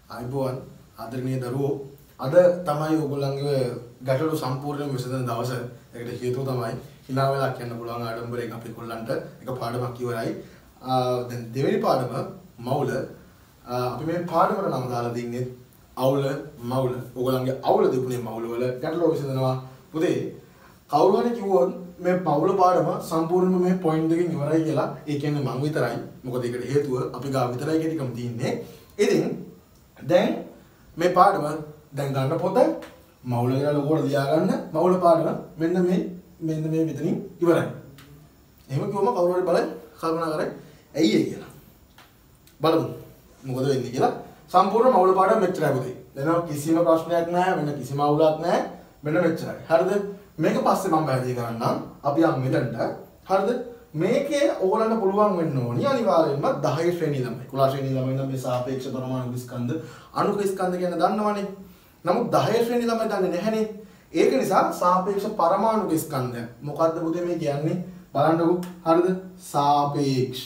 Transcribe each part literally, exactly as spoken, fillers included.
අයිබෝන් ආදරණීය දරුවෝ අද තමයි ඔයගොල්ලන්ගේ ගැටලු සම්පූර්ණයෙන් විසඳන දවස. ඒකට හේතුව තමයි hina වෙලා කියන්න පුළුවන් ආඩම්බරයෙන් අපි කොල්ලන්ට එක පාඩමක් ඉවරයි. දැන් දෙවෙනි පාඩම මවුල. අපි මේ පාඩමට නම දාලා දින්නේ අවුල මවුල. ඔයගොල්ලන්ගේ අවුල දෙපුනේ මවුල වල ගැටලුව විසඳනවා. පුතේ කවුරු හරි කිව්වොත් මේ මවුල පාඩම සම්පූර්ණයෙන්ම මේ පොයින්ට් එකකින් ඉවරයි කියලා. ඒ කියන්නේ මං විතරයි. මොකද ඒකට හේතුව අපි ගාව විතරයි කීකම් තියෙන්නේ. ඉතින් දැන් මේ පාඩම දැන් ගන්න පොත මවුල කියලා ලොකුවට ලියා ගන්න මවුල පාඩම මෙන්න මේ මෙන්න මේ මෙතනින් ඉවරයි. එහෙම කිව්වම කවුරු හරි බලන්න කල්පනා කරයි ඇයි ඒ කියලා. බලමු මොකද වෙන්නේ කියලා. සම්පූර්ණ මවුල පාඩම මෙච්චරයි පුතේ. දැන් කිසිම ප්‍රශ්නයක් නැහැ වෙන කිසිම අවුලක් නැහැ. මෙන්න මෙච්චරයි. හරිද? මේක පස්සේ මම පැහැදිලි කරන්නම්. අපි යමු මෙතනට. හරිද? මේකේ ඕගොල්ලන්ට පුළුවන් වෙන්න ඕනි අනිවාර්යයෙන්ම දහය ශ්‍රේණිය ළමයි. කුලා ශ්‍රේණිය ළමයි නම් මේ සාපේක්ෂ පරමාණු ස්කන්ධ අණුක ස්කන්ධ කියන දන්නවනේ. නමුත් දහය ශ්‍රේණිය ළමයි දන්නේ නැහැනේ. ඒක නිසා සාපේක්ෂ පරමාණු ස්කන්ධය මොකද්ද පුතේ මේ කියන්නේ? බලන්නකෝ. හරිද? සාපේක්ෂ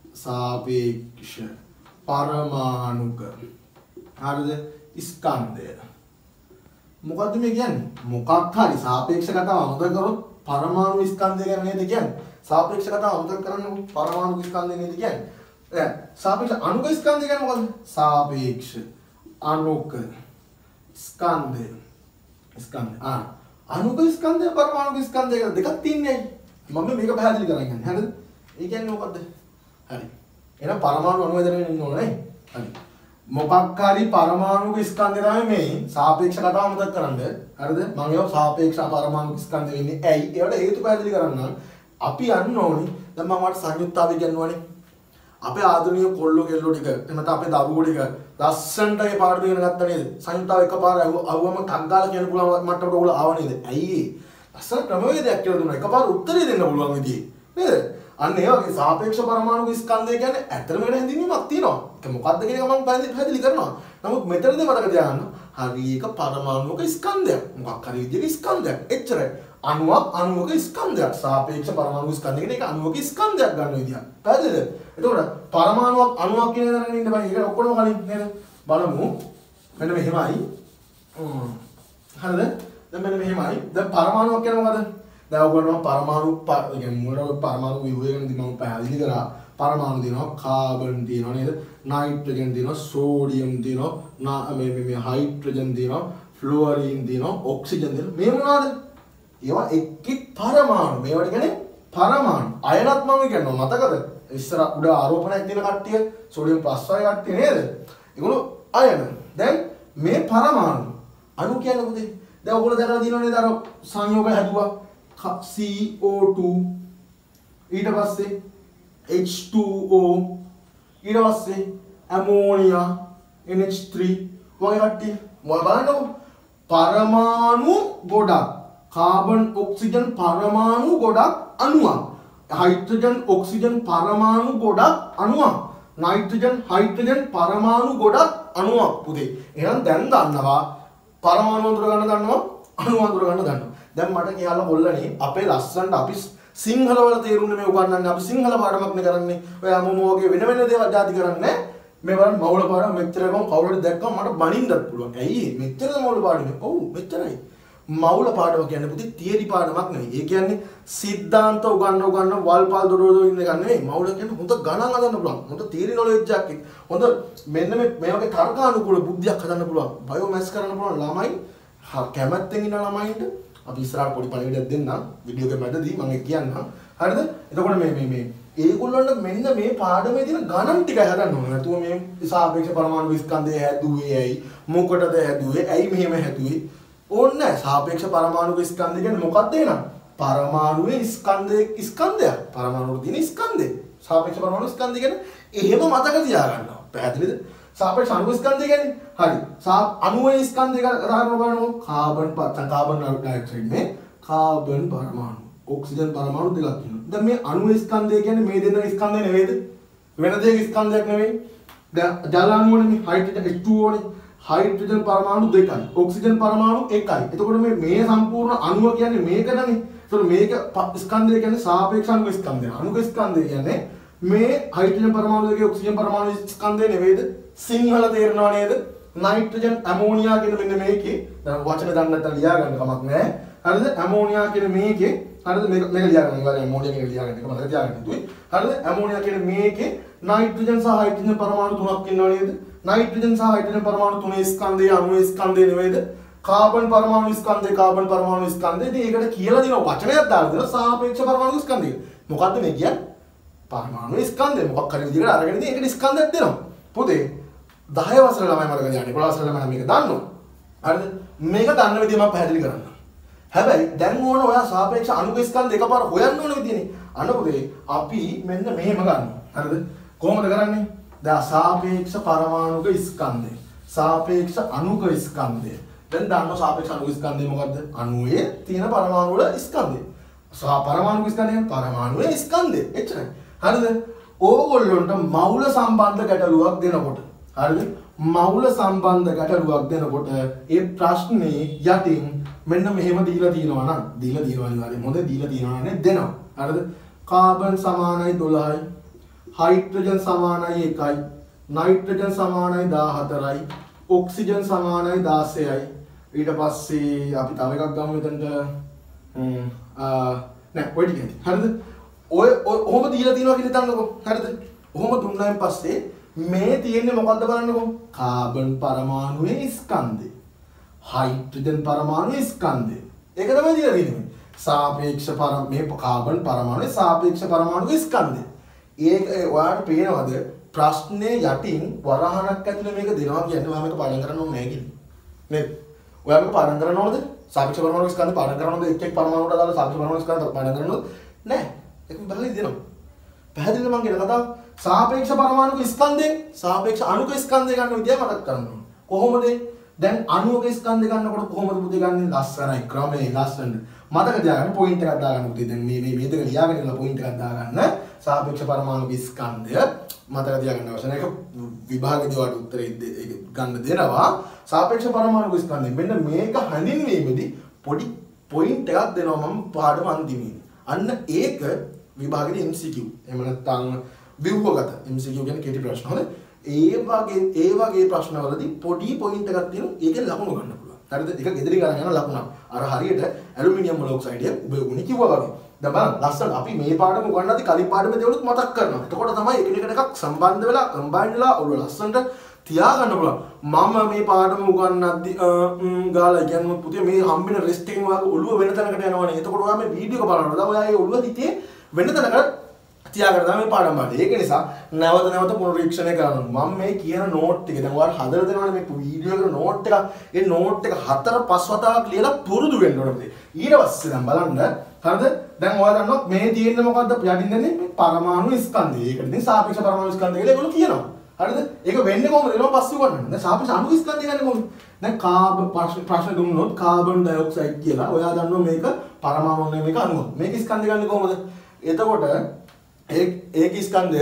සාපේක්ෂ පරමාණුක හරිද? ස්කන්ධය. මොකද්ද මේ කියන්නේ? මොකක් හරි සාපේක්ෂ කතාව අමතක කරොත් පරමාණු ස්කන්ධය ගැන නේද කියන්නේ? සාපේක්ෂ කතාව අමතක කරන්නකො පරමාණු ස්කන්ධය නේද කියන්නේ? දැන් සාපේක්ෂ අණුක ස්කන්ධය කියන්නේ මොකද්ද? සාපේක්ෂ අණුක ස්කන්ධය. ස්කන්ධය. ආ අණුක ස්කන්ධය පරමාණු ස්කන්ධය කියලා දෙකක් තියෙන්නේ. මම මේක පැහැදිලි කරගෙන යන්නේ. හරිද? ඒ කියන්නේ මොකද්ද? හරි. එහෙනම් පරමාණු අණු හදගෙන ඉන්න ඕනේ නේ? හරි. මොකක් හරි පරමාණු ස්කන්ධය තමයි මේ සාපේක්ෂ කතාව මතක් කරන්න. හරිද? මම ඒවා සාපේක්ෂ පරමාණු ස්කන්ධ වෙන්නේ ඇයි? ඒවට හේතු පැහැදිලි කරන්න අපි යන්න ඕනි. දැන් මම වට සංයුක්තාවය කියනවානේ. අපේ ආධුනික කොල්ලෝ කෙල්ලෝ ටික එනත අපේ දරුවෝ ටික ලස්සන්ට ඒ පාඩම ඉගෙන ගත්තා නේද? සංයුක්තාව එකපාර අහුවම ටග්ගාලා කියන්න පුළුවන් මට්ටමට ඕගොල්ලෝ ආව නේද? ඇයි ඒ? ලස්සන ක්‍රමවේදයක් කියලා දුන්නා. එකපාර උත්තරේ දෙන්න පුළුවන් විදිහේ. නේද? අන්න ඒ වගේ සාපේක්ෂ පරමාණු ස්කන්ධය කියන්නේ ඇත්තම වෙන හැඳින්වීමක් තියෙනවා. ඒක මොකක්ද කියන එක මම පැහැදිලි කරනවා. නමුත් මෙතනදී මතක තියාගන්න හරි එක පරමාණුක ස්කන්ධයක්. මොකක් හරි විදිහක ස්කන්ධයක්. එච්චරයි. අණුවක් අණුවක ස්කන්ධයක්. සාපේක්ෂ පරමාණු ස්කන්ධය කියන්නේ ඒක අණුවක ස්කන්ධයක් ගන්න විදියක්. පැහැදිලිද? එතකොට පරමාණුවක් අණුවක් කියන දරගෙන ඉන්න බෑ. ඒක ඔක්කොම කලින් නේද? බලමු. මෙන්න මෙහෙමයි. හරිද? දැන් මෙන්න මෙහෙමයි. දැන් පරමාණුවක් කියන්නේ මොකද? දැන් ඔයගොල්ලෝ පරමාණු කියන්නේ මොනවාද පරමාණු ව්‍යුහය ගැනදී මම පැහැදිලි කරා. පරමාණු දිනවා කාබන් දිනවා නේද? නයිට්‍රජන් දිනවා, සෝඩියම් දිනවා, මේ මේ හයිඩ්‍රජන් දිනවා, ෆ්ලුවරින් දිනවා, ඔක්සිජන් දිනවා. මේ මොනවාද? ඒවා එක් එක් පරමාණු. මේවට කියන්නේ පරමාණු. අයනත් මම කියනවා මතකද? ඉස්සර උඩ ආරෝපණයක් තියෙන කට්ටිය සෝඩියම් ප්ලස් කට්ටිය නේද? ඒගොල්ලෝ අයන. දැන් මේ පරමාණු අණු කියන්නේ මොකද? දැන් ඔයගොල්ලෝ දැකලා දිනවනේ නේද අර සංයෝගය හැදුවා C O two ඊට පස්සේ H two O ඊට පස්සේ ammonia N H three වගේ කට්ටිය මොකද බලන්නකො පරමාණු ගොඩක් කාබන් ඔක්සිජන් පරමාණු ගොඩක් අණුවක් හයිඩ්‍රජන් ඔක්සිජන් පරමාණු ගොඩක් අණුවක් නයිට්‍රජන් හයිඩ්‍රජන් පරමාණු ගොඩක් අණුවක් පුතේ එහෙනම් දැන් දන්නවා පරමාණු අඳුර ගන්න දන්නවා අණු අඳුර ගන්න දන්නවා දැන් මට කියලා කොල්ලනේ අපේ ලස්සනට අපි සිංහල වල තේරුන්නේ මේ උගන්වන්නේ අපි සිංහල පාඩමක් නේ කරන්නේ ඔය අමුම වගේ වෙන වෙන දේවල් දාති කරන්නේ මේ වල මවුල පාඩම මෙච්චර ගම කවුරුද දැක්කම මට බනින්නත් පුළුවන් ඇයි මෙච්චරද මවුල පාඩම ඔව් මෙච්චරයි මවුල පාඩම කියන්නේ පුතේ තියරි පාඩමක් නෙවෙයි ඒ කියන්නේ සිද්ධාන්ත උගන්වන උගන්වන වල්පල් දොඩෝදෝ ඉන්න එක නෙවෙයි මවුල කියන්නේ හොඳ ගණන් හදන්න පුළුවන් හොඳ තියරි නොලෙජ් එකක් හොඳ මෙන්න මේ මේ වගේ තර්කානුකූල බුද්ධියක් හදන්න පුළුවන් බයෝ මැත්ස් කරන්න පුළුවන් ළමයි කැමැත්තෙන් ඉන්න ළමයින්ට අපි ඉස්සරහට පොඩි පණිවිඩයක් දෙන්නම් වීඩියෝ එක මැදදී මම කියන්නම් හරිද එතකොට මේ මේ මේ ඒගොල්ලන්ට මෙන්න මේ පාඩමේ තියෙන ගණන් ටික හදන්න ඕනේ නැතුව මේ සාපේක්ෂ පරමාණු ස්කන්ධය හැදුවේ ඇයි මොකටද හැදුවේ ඇයි මෙහෙම හැදුවේ ඕනේ නැහැ සාපේක්ෂ පරමාණු ස්කන්ධය කියන්නේ මොකක්ද එහෙනම් පරමාණුවේ ස්කන්ධයේ ස්කන්ධයක් පරමාණු තියෙන ස්කන්ධය සාපේක්ෂ පරමාණු ස්කන්ධය කියන්නේ එහෙම මතක තියාගන්නවා පැහැදිලිද සාපේක්ෂ අණු ස්කන්ධය කියන්නේ හරි අණුවේ ස්කන්ධය උදාහරණ බලමු කාබන් පත්ත කාබන් ඩයොක්සයිඩ් මේ කාබන් පරමාණු ඔක්සිජන් පරමාණු දෙකක් තියෙනවා දැන් මේ අණු ස්කන්ධය කියන්නේ මේ දෙන්න ස්කන්ධය නෙවෙයිද වෙන දෙයක ස්කන්ධයක් නෙවෙයි දැන් ජල අණුවනේ මේ හයිඩ්‍රජන් H two O නේ හයිඩ්‍රජන් පරමාණු දෙකයි ඔක්සිජන් පරමාණු එකයි එතකොට මේ මේ සම්පූර්ණ අණුව කියන්නේ මේකදනේ එතකොට මේක ස්කන්ධය කියන්නේ සාපේක්ෂ අණු ස්කන්ධය අණු ස්කන්ධය කියන්නේ මේ හයිඩ්‍රජන් පරමාණු දෙකේ ඔක්සිජන් පරමාණු ස්කන්ධය නෙවෙයිද සිංහල තේරෙනව නේද නයිට්‍රජන් ඇමෝනියා කියන මෙන්න මේකේ දැන් වචන දන්නේ නැත්නම් ලියා ගන්න කමක් නැහැ. හරිද? ඇමෝනියා කියන මේකේ හරිද මේක මේක ලියා ගන්න. ඉවරයි ඇමෝනියා කියන ලියා ගන්න එක මතක තියාගන්න යුතුයි. හරිද? ඇමෝනියා කියන මේකේ නයිට්‍රජන් සහ හයිඩ්‍රජන් පරමාණු තුනක් ඉන්නව නේද? නයිට්‍රජන් සහ හයිඩ්‍රජන් පරමාණු තුනේ ස්කන්ධය අණු ස්කන්ධය නෙවෙයිද? කාබන් පරමාණු ස්කන්ධය කාබන් පරමාණු ස්කන්ධය. ඉතින් ඒකට කියලා දෙන වචනයක් දාලා දෙනවා සාපේක්ෂ පරමාණු ස්කන්ධය. මොකද්ද මේ කියන්නේ? පරමාණු ස්කන්ධය. මොකක් හරි විදිහකට අරගෙන ඉතින් ඒකට ස්කන්ධයක් දෙනවා. පොතේ දහය වසර ළමයි මතක තියාගන්න. එකොළහ වසර ළමයි මේක දන්නවා. හරිද? මේක දන්න විදිහ මම පැහැදිලි කරන්නම්. හැබැයි දැන් ඕන ඔයා සාපේක්ෂ අණුක ස්කන්ධ එකපාර හොයන්න ඕන විදිහනේ. අන්න පොතේ අපි මෙන්න මෙහෙම ගන්නවා. හරිද? කොහොමද කරන්නේ? දැන් සාපේක්ෂ පරමාණුක ස්කන්ධය. සාපේක්ෂ අණුක ස්කන්ධය. දැන් දන්නවා සාපේක්ෂ අණුක ස්කන්ධය මොකද්ද? අණුවේ තියෙන පරමාණු වල ස්කන්ධය. සා පරමාණුක ස්කන්ධය පරමාණුවේ ස්කන්ධය. එච්චරයි. හරිද? ඕගොල්ලන්ට මවුල සම්බන්ධ ගැටලුවක් දෙනකොට හරිද? මවුල සම්බන්ධ ගැටලුවක් දෙනකොට ඒ ප්‍රශ්නේ යටින් මෙන්න මෙහෙම දීලා තියෙනවා නම් දීලා තියෙනවා නේද? මොකද දීලා තියෙනවා නේ දෙනවා. හරිද? කාබන් සමානයි දොළහයි, හයිඩ්‍රජන් සමානයි එකයි, නයිට්‍රජන් සමානයි දාහතරයි, ඔක්සිජන් සමානයි දාසයයි. ඊට පස්සේ අපි තව එකක් ගමු මෙතනට. හ්ම් ආ නෑ ඔය ටික. හරිද? ඔය ඔහොම දීලා තියෙනවා කියලා හිතන්නකෝ. හරිද? ඔහොම දුන්නායින් පස්සේ මේ තියෙන්නේ මොකද්ද බලන්නකෝ. කාබන් පරමාණුවේ ස්කන්ධය. හයිඩ්‍රජන් පරමාණුවේ ස්කන්ධය. ඒක තමයි දීලා තියෙන්නේ. සාපේක්ෂ පර මේ කාබන් පරමාණුවේ සාපේක්ෂ පරමාණුවේ ස්කන්ධය. ඒක ඔයාලට පේනවද ප්‍රශ්නේ යටින් වරහණක් ඇතුලේ මේක දෙනවා කියන්නේ ඔයා මේක පාඩම් කරන්න ඕනේ නැහැ කියන්නේ. නේද? ඔයා මේක පාඩම් කරන්න ඕනද? සාපේක්ෂ පරමාණු ස්කන්ධ පාඩම් කරන්න ඕනද? එක් එක් පරමාණුවට දාලා සාපේක්ෂ පරමාණු ස්කන්ධ පාඩම් කරන්න ඕනද? නැහැ. ඒක බලලා දෙනවා. පැහැදිලිද මම කියන කතාව? සාපේක්ෂ පරමාණුක ස්කන්ධයෙන් සාපේක්ෂ අණුක ස්කන්ධය ගන්න විදිය මතක් කරගන්න ඕනේ. කොහොමද? දැන් අණුක ස්කන්ධය ගන්නකොට කොහොමද පුතේ ගන්නේ? ලස්සනයි ක්‍රමයේ ලස්සන. මතක තියාගන්න පොයින්ට් එකක් දාගන්න පුතේ. දැන් මේ මේ මේ දෙක ලියාගෙන ඉන්න පොයින්ට් එකක් දාගන්න. සාපේක්ෂ පරමාණුක ස්කන්ධය මතක තියාගන්න අවශ්‍ය නැහැ. ඒක විභාගයේදී වට උත්තරේ ගන්න දෙනවා. සාපේක්ෂ පරමාණුක ස්කන්ධය. මෙන්න මේක හඳුන්වීමේදී පොඩි පොයින්ට් එකක් දෙනවා මම පාඩම අන්තිමේදී. අන්න ඒක විභාගයේ M C Q. එහෙම නැත්නම් ව්‍යුහගත M C Q කියන්නේ කෙටි ප්‍රශ්න. හරි? ඒ වගේ ඒ වගේ ප්‍රශ්නවලදී පොඩි පොයින්ට් එකක් තියෙනවා. ඒකෙන් ලකුණු ගන්න පුළුවන්. හරිද? ඒක ගෙදරින් අරන් යන ලකුණක්. අර හරියට ඇලුමිනියම් මොනොක්සයිඩ් එක උබේ කිව්වා වගේ. දැන් බලන්න ලස්සන අපි මේ පාඩම උගන්වද්දි කලින් පාඩමේ දේවලුත් මතක් කරනවා. එතකොට තමයි එකිනෙකට එකක් සම්බන්ධ වෙලා කම්බයින් වෙලා ඔළුව ලස්සනට තියාගන්න පුළුවන්. මම මේ පාඩම උගන්වද්දි ගාලා කියන්නේ පුතේ මේ හම්බෙන රෙස්ට් එකෙන් ඔයාගේ ඔළුව වෙන තැනකට යනවනේ. එතකොට ඔයා මේ වීඩියෝ එක බලනවා. දැන් ඔයා ඒ ඔළුව හිතේ වෙන තැනකට තියාගන්න තමයි පාඩම් බලන්නේ. ඒක නිසා නැවත නැවත පුනරීක්ෂණය කරනවා. මම මේ කියන නෝට් එක දැන් ඔයාලා හදලා දෙනවනේ මේ වීඩියෝ එකේ නෝට් එක. ඒ නෝට් එක හතර පහ වතාවක් ලියලා පුරුදු වෙන්න ඕනේ. ඊට පස්සේ දැන් බලන්න හරිද? දැන් ඔයාලා දන්නවා මේ තියෙන්නේ මොකද්ද? යටින් දෙන්නේ මේ පරමාණු ස්කන්ධය. ඒකට ඉතින් සාපේක්ෂ පරමාණු ස්කන්ධය කියලා ඒගොල්ලෝ කියනවා. හරිද? ඒක වෙන්නේ කොහොමද? ඊළඟ පස්සේ උගන්වන්න. දැන් සාපේක්ෂ අණු ස්කන්ධය කියන්නේ කොහොමද? දැන් කාබන් ප්‍රශ්න දුන්නොත් කාබන් ඩයොක්සයිඩ් කියලා. ඔයා දන්නවා මේක පරමාණු නෙමෙයි මේක අණුව. මේක ස්කන්ධය ගන්නේ කොහොමද? එතකොට ඒ ඒක ස්කන්ධය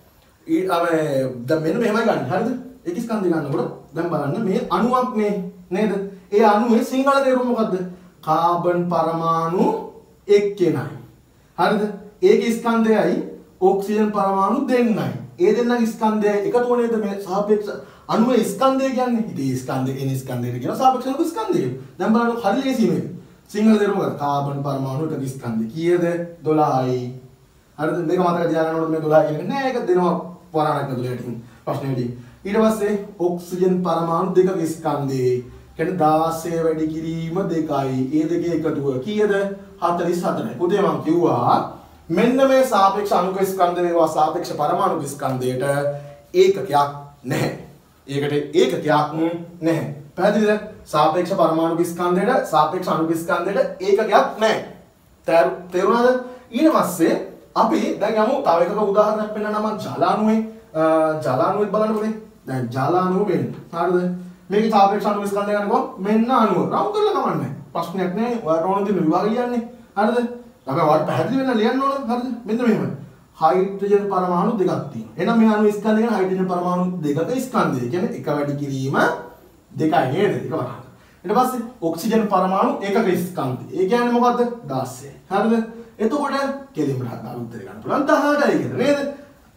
ඊ අමේ දැන් මෙන්න මෙහෙමයි ගන්න. හරිද? ඒක ස්කන්ධය ගන්නකොට දැන් බලන්න මේ අණුවක් නේ නේද? ඒ අණුවේ සිංහල තේරුම මොකද්ද? කාබන් පරමාණු එක්කෙනයි. හරිද? ඒක ස්කන්ධයයි ඔක්සිජන් පරමාණු දෙන්නයි. ඒ දෙන්නගේ ස්කන්ධය එකතු නේද මේ සාපේක්ෂ අණුවේ ස්කන්ධය කියන්නේ. ඉතින් ස්කන්ධය එන ස්කන්ධයට කියන සාපේක්ෂ ස්කන්ධය. දැන් බලන්න හරි ලේසි මේක. සිංහල තේරුම මොකක්ද? කාබන් පරමාණු එකක ස්කන්ධය කීයද? දොළහයි. හරිද? මේක මතක තියාගන්න ඕනේ මේ දොළහ කියන්නේ නෑ ඒක දෙනවා වරණක් ඇතුළේ යටින් ප්‍රශ්නෙදී. ඊට පස්සේ ඔක්සිජන් පරමාණු දෙකක ස්කන්ධය කියන්නේ දාසය වැඩි කිරීම දෙකයි. ඒ දෙකේ එකතුව කීයද? හතළිස් හතරයි. පුතේ මම කිව්වා මෙන්න මේ සාපේක්ෂ අණුක ස්කන්ධ වේවා සාපේක්ෂ පරමාණු ස්කන්ධයට ඒකකයක් නැහැ. ඒකට ඒකකයක් නැහැ. පැහැදිලිද? සාපේක්ෂ පරමාණු ස්කන්ධයට සාපේක්ෂ අණුක ස්කන්ධයට ඒකකයක් නැහැ. තේරුණාද? ඊට පස්සේ අපි දැන් යමු තව එකක උදාහරණයක් පෙන්නන්න මම ජලාණුවේ ජලාණුවෙත් බලන්න පුතේ. දැන් ජලාණුව වෙන්න. හරිද? මේකේ සාපේක්ෂ අණු ස්කන්ධය ගන්නකො මෙන්න අණුව. රවුම් කරලා කමන්නේ. ප්‍රශ්නයක් නෑ. ඔයාලට ඕන දේ විභාග ලියන්නේ. හරිද? අපි ඔයාලට පැහැදිලි වෙන්න ලියන්න ඕන. හරිද? මෙන්න මෙහෙම. හයිඩ්‍රජන් පරමාණු දෙකක් තියෙනවා. එහෙනම් මේ අණු ස්කන්ධය කියන්නේ හයිඩ්‍රජන් පරමාණු දෙකක ස්කන්ධය. කියන්නේ එක වැඩි කිරීම දෙකයි නේද? එක වරහක්. ඊට පස්සේ ඔක්සිජන් පරමාණු එකක ස්කන්ධය. ඒ කියන්නේ මොකද්ද? දාසය. හරිද? එතකොට කෙලින්ම හදා උත්තර ගන්න පුළුවන් දහ අටයි කියලා නේද?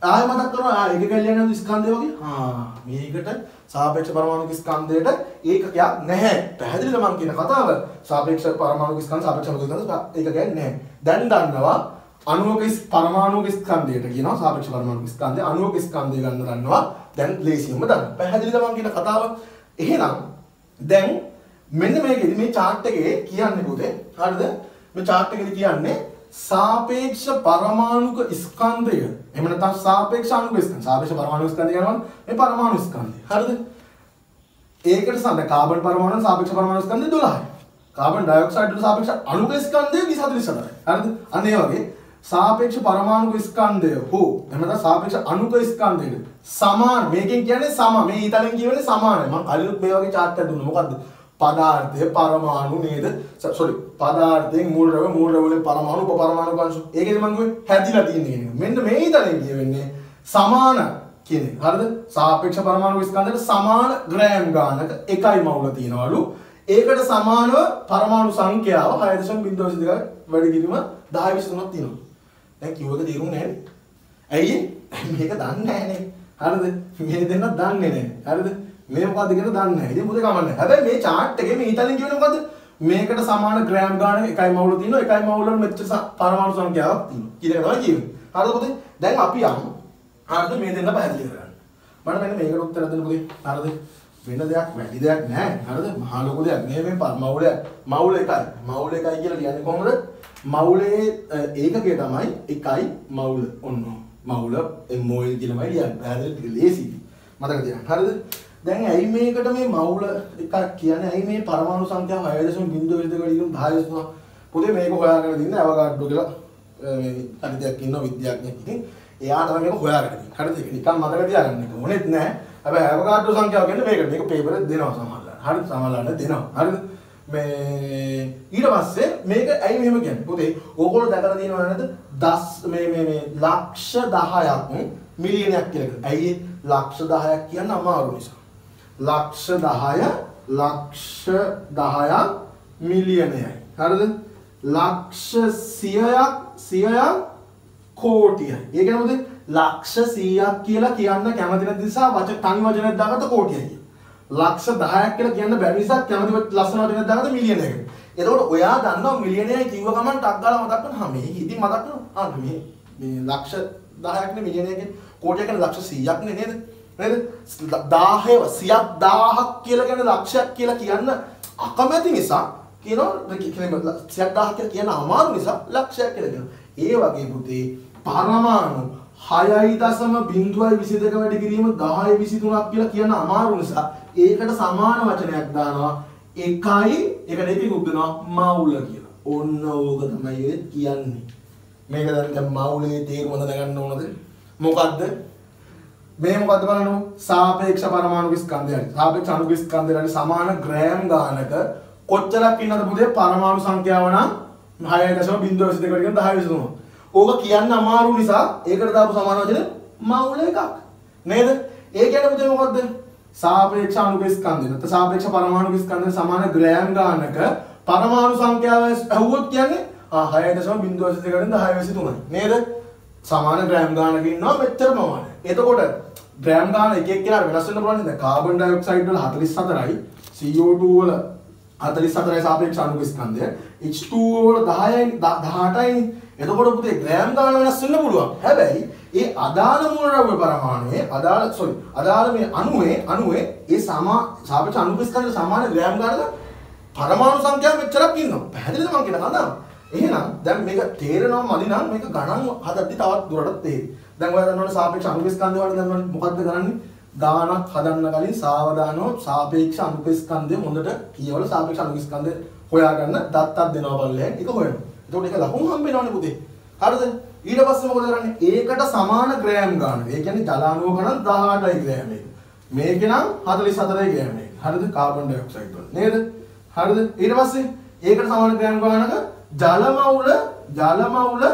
ආයෙ මතක් කරනවා ආ ඒක කැලිය යන ස්කන්ධය වගේ. ආ මේකට සාපේක්ෂ පරමාණු ස්කන්ධයට ඒකකයක් නැහැ. පැහැදිලිද මම කියන කතාව? සාපේක්ෂ පරමාණු ස්කන්ධ සාපේක්ෂ අණු ස්කන්ධ ඒකකයක් නැහැ. දැන් දන්නවා අණුවක පරමාණුක ස්කන්ධයට කියනවා සාපේක්ෂ පරමාණු ස්කන්ධය. අණුවක ස්කන්ධය ගන්න දන්නවා. දැන් ලේසියෙන්ම දන්නවා. පැහැදිලිද මම කියන කතාව? එහෙනම් දැන් මෙන්න මේකෙදි මේ chart එකේ කියන්නේ පුතේ හරිද? මේ chart එකේදී කියන්නේ सापेक्ष परमाणुक स्कंधය එහෙම නැත්නම් सापेक्ष අණුක ස්කන්ධය सापेक्ष परमाणु ස්කන්ධය කියනවා මේ परमाणु ස්කන්ධය හරිද ඒකට සඳ කාබන් පරමාණු सापेक्ष परमाणु ස්කන්ධය දොළහයි කාබන් ඩයොක්සයිඩ් වල सापेक्ष අණුක ස්කන්ධය විසි හතළිස් හතරයි හරිද අන්න ඒ වගේ सापेक्ष परमाणु स्कंधය හෝ එහෙම නැත්නම් सापेक्ष අණුක ස්කන්ධයට සමාන මේකෙන් කියන්නේ සම මේ ඊතලෙන් කියවනේ සමානයි මම කලිනුත් මේ වගේ chart එකක් දුන්නා මොකද්ද पदार्थ परमाणु नेद सॉरी पदार्थ मूल द्रव्य मूल द्रव्य परमाणु उप परमाणु अंश ඒකෙදි මම කිව්වේ හැදිලා තියෙන එක. මෙන්න මේ ඉතලෙන් කියවෙන්නේ සමාන කියන්නේ. හරිද? සාපේක්ෂ පරමාණු ස්කන්ධයට සමාන ග්‍රෑම් ගානක එකයි මවුල තියනවලු. ඒකට සමානව පරමාණු සංඛ්‍යාව හය දශමික බිංදුව විසි දෙකයි වැඩි කිරීම දහය විසි තුනක් තියෙනවා. දැන් කිව්වක තේරුම් නැහැ. ඇයි? මේක දන්නේ නැහැනේ. හරිද? මේ දෙන්න දන්නේ නැහැ. හරිද? මේ මොකද්ද කියලා දන්නේ නැහැ. ඉතින් පුතේ කමන්නේ. හැබැයි මේ chart එකේ මේ ඉතලින් කියවෙන්නේ මොකද්ද? මේකට සමාන ග්‍රෑම් ගානක එකයි මවුල තියෙනවා. එකයි මවුල වල මෙච්චර පරමාණු සංඛ්‍යාවක් තියෙනවා. කියලා තමයි කියන්නේ. හරිද පුතේ? දැන් අපි යමු. හරිද මේ දෙන්න පැහැදිලි කරගන්න. මම මෙන්න මේකට උත්තර දෙන්න පුතේ. හරිද? වෙන දෙයක් වැඩි දෙයක් නැහැ. හරිද? මහා ලොකු දෙයක් නෙමෙයි මේ මවුල මවුල එකයි. මවුල එකයි කියලා කියන්නේ කොහොමද? මවුලේ ඒකකය තමයි එකයි මවුල. ඔන්න. මවුල මොල් කියලාමයි කියන්නේ. පැහැදිලි ලේසි. මතක තියාගන්න. හරිද? දැන් ඇයි මේකට මේ මවුල එකක් කියන්නේ ඇයි මේ පරමාණු සංඛ්‍යාව හය දශමික බිංදුව විසි දෙක වලින් දහය විසි තුනක් පොතේ මේක හොයාගෙන දින්න අවගාඩ්ඩෝ කියලා මේ කණිතයක් ඉන්නවා විද්‍යාඥයෙක්. ඉතින් එයා තමයි මේක හොයාගෙන ඉන්නේ. හරිද? ඒක නිකන් මතක තියාගන්න එක ඕනෙත් නෑ. හැබැයි අවගාඩ්ඩෝ සංඛ්‍යාව කියන්නේ මේකට මේක පේපර් එකේ දෙනවා සමහරවල්. හරිද? සමහරවල් දෙනවා. හරිද? මේ ඊට පස්සේ මේක ඇයි මෙහෙම කියන්නේ? පොතේ ඕගොල්ලෝ දැකලා තියෙනවද නැද්ද? දස් මේ මේ මේ ලක්ෂ දහයක් මිලියනයක් කියලා. ඇයි ලක්ෂ දහයක් කියන්න අමාරු නිසා. ලක්ෂ දහය ලක්ෂ දහයක් මිලියනයයි. හරිද? ලක්ෂ සියයක් සියයක් කෝටියයි. ඒ කියන්නේ මොකද? ලක්ෂ සීයක් කියලා කියන්න කැමති නැති නිසා වචන තනි වචනයක් දාගත්ත කෝටියයි. ලක්ෂ දහයක් කියලා කියන්න බැරි නිසා කැමති ලස්සන වචනයක් දාගත්ත මිලියනයකට. එතකොට ඔයා දන්නවා මිලියනයයි කිව්ව ගමන් ටක් ගාලා මතක් කරනවා. මේ ඉතින් මතක් කරනවා. ආ මේ මේ ලක්ෂ දහයක් නේ මිලියනයකින් කෝටියක් කියන්නේ ලක්ෂ සීයක් නේ නේද? නේද? දහය සියක් දහයක් කියලා කියන ලක්ෂයක් කියලා කියන්න අකමැති නිසා කියනවා කියන්නේ සියක් දහයක් කියලා කියන අමාරු නිසා ලක්ෂයක් කියලා කියනවා. ඒ වගේ පුතේ පරමාණු හයයි දශම බිංදුවයි විසි දෙක වැඩි කිරීම දහය විසි තුනක් කියලා කියන අමාරු නිසා ඒකට සමාන වචනයක් දානවා එකයි ඒකට එකකුත් දෙනවා මවුල කියලා. ඔන්න ඕක තමයි කියන්නේ. මේක දැන් මවුලේ තේරුම දැනගන්න ඕනද? මොකද්ද? මේ මොකද්ද බලන්න සාපේක්ෂ පරමාණු ස්කන්ධය හරි සාපේක්ෂ අණු ස්කන්ධය හරි සමාන ග්‍රෑම් ගානක කොච්චරක් ඉන්නද පුතේ පරමාණු සංඛ්‍යාව නම් හය දශමික බිංදුව විසි දෙක කියන දහය විසි තුන. ඕක කියන්න අමාරු නිසා ඒකට දාපු සමාන වචනේ මවුල එකක් නේද? ඒ කියන්නේ පුතේ මොකද්ද? සාපේක්ෂ අණු ස්කන්ධය නැත්නම් සාපේක්ෂ පරමාණු ස්කන්ධය සමාන ග්‍රෑම් ගානක පරමාණු සංඛ්‍යාව ඇහුවොත් කියන්නේ ආ හය දශමික බිංදුව විසි දෙක කියන දහය විසි තුනයි නේද? සමාන ග්‍රෑම් ගානක ඉන්නවා මෙච්චර ප්‍රමාණය. එතකොට ග්‍රෑම් ගාන එක එක කියලා වෙනස් වෙන්න පුළුවන් නේද? කාබන් ඩයොක්සයිඩ් වල හතළිස් හතරයි, සී ඕ ටූ වල හතළිස් හතරයි සාපේක්ෂ අණු ස්කන්ධය, එච් ටූ ඕ වල දහයයි දහඅටයි. එතකොට පුතේ ග්‍රෑම් ගාන වෙනස් වෙන්න පුළුවන්. හැබැයි ඒ අදාළ මූල ද්‍රව්‍ය පරමාණුවේ අදාළ සෝරි අදාළ මේ අණුවේ අණුවේ ඒ සමා සාපේක්ෂ අණු ස්කන්ධ සමාන ග්‍රෑම් ගානක පරමාණු සංඛ්‍යාව මෙච්චරක් ඉන්නවා. පැහැදිලිද මම කියන කතාව? එහෙනම් දැන් මේක තේරෙනවා මදි නම් මේක ගණන් හදද්දි තවත් දුරටත් තේරෙයි. දැන් ඔයා දන්නවනේ සාපේක්ෂ අණු ස්කන්ධය වල දන්නවනේ මොකද්ද කරන්නේ? ගානක් හදන්න කලින් සාවධානව සාපේක්ෂ අණු ස්කන්ධය හොඳට කියවල සාපේක්ෂ අණු ස්කන්ධය හොයාගන්න දත්තක් දෙනවා බලලෙන් ඒක හොයනවා. එතකොට ඒක ලකුණු හම්බ වෙනවනේ පුතේ. හරිද? ඊට පස්සේ මොකද කරන්නේ? ඒකට සමාන ග්‍රෑම් ගාන. ඒ කියන්නේ ජලාණුවක නම් දහඅටයි ග්‍රෑම් එක. මේකේ නම් හතළිස් හතරයි ග්‍රෑම් එක. හරිද? කාබන් ඩයොක්සයිඩ් වල. නේද? හරිද? ඊට පස්සේ ඒකට සමාන ග්‍රෑම් ගානක ජල මවුල ජල මවුල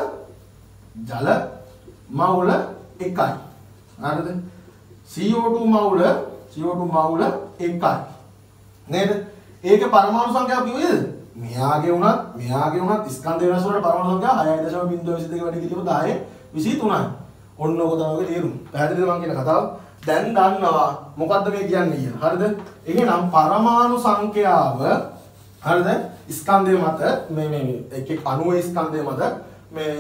ජල මවුල එකයි. හරිද? සී ඕ ටූ මවුල සී ඕ ටූ මවුල එකයි. නේද? ඒකේ පරමාණු සංඛ්‍යාව කිව්වේද? මෙයාගේ උනත් මෙයාගේ උනත් ස්කන්ධ වෙනස් වලට පරමාණු සංඛ්‍යාව හයයි දශමික බිංදුව විසි දෙක වැඩි කිරීම දහය විසි තුනයි. ඔන්න ඔක තමයි ඔගේ තේරුම. පැහැදිලිද මම කියන කතාව? දැන් දන්නවා මොකද්ද මේ කියන්නේ කියලා. හරිද? එහෙනම් පරමාණු සංඛ්‍යාව හරිද? ස්කන්ධය මත මේ මේ එක එක අණුවේ ස්කන්ධය මත මේ